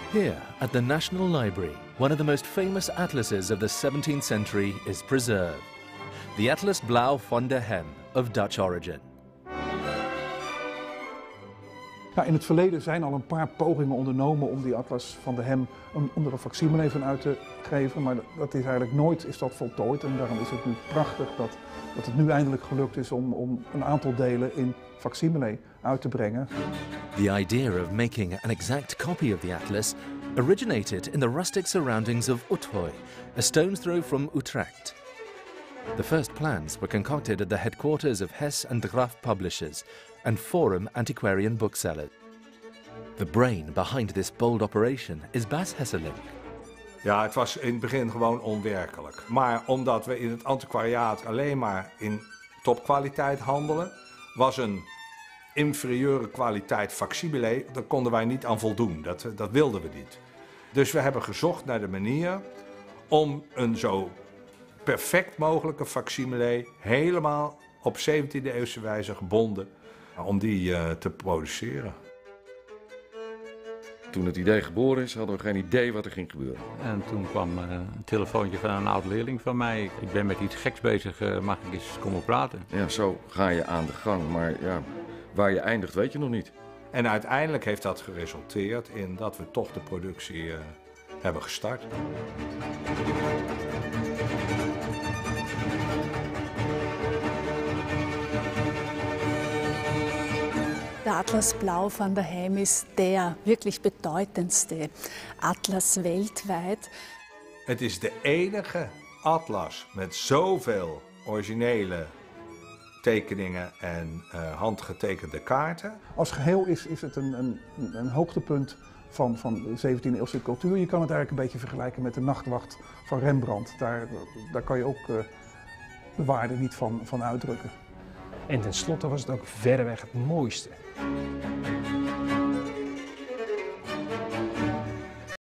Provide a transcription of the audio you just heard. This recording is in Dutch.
Here, at the National Library, one of the most famous atlases of the 17th century is preserved. The Atlas Blauw van der Hem, of Dutch origin. Nou, in het verleden zijn al een paar pogingen ondernomen om die Atlas van der Hem onder een facsimile van uit te geven, maar dat is eigenlijk nooit voltooid. En daarom is het nu prachtig dat het nu eindelijk gelukt is om een aantal delen in facsimile uit te brengen. The idea of making an exact copy of the atlas originated in the rustic surroundings of Uthoi, a stone's throw from Utrecht. The first plans were concocted at the headquarters of Hess and Graf Publishers and Forum Antiquarian Booksellers. The brain behind this bold operation is Bas Hesselink. Ja, het was in het begin gewoon onwerkelijk. Maar omdat we in het antiquariaat alleen maar in topkwaliteit handelen, was een inferieure kwaliteit facsimile, daar konden wij niet aan voldoen. Dat wilden we niet. Dus we hebben gezocht naar de manier om een zo perfect mogelijke facsimile, helemaal op 17e eeuwse wijze gebonden, om die te produceren. Toen het idee geboren is, hadden we geen idee wat er ging gebeuren. En toen kwam een telefoontje van een oud-leerling van mij. Ik ben met iets geks bezig, mag ik eens komen praten? Ja, zo ga je aan de gang, maar ja, waar je eindigt weet je nog niet. En uiteindelijk heeft dat geresulteerd in dat we toch de productie hebben gestart. Der Atlas Blauw van der Hem ist der wirklich bedeutendste Atlas weltweit. Het is de enige atlas met zoveel originele tekeningen en handgetekende kaarten. Als geheel is het een hoogtepunt van de 17e eeuwse cultuur. Je kan het eigenlijk een beetje vergelijken met de Nachtwacht van Rembrandt. Daar kan je ook de waarde niet van uitdrukken. En tenslotte was het ook verreweg het mooiste.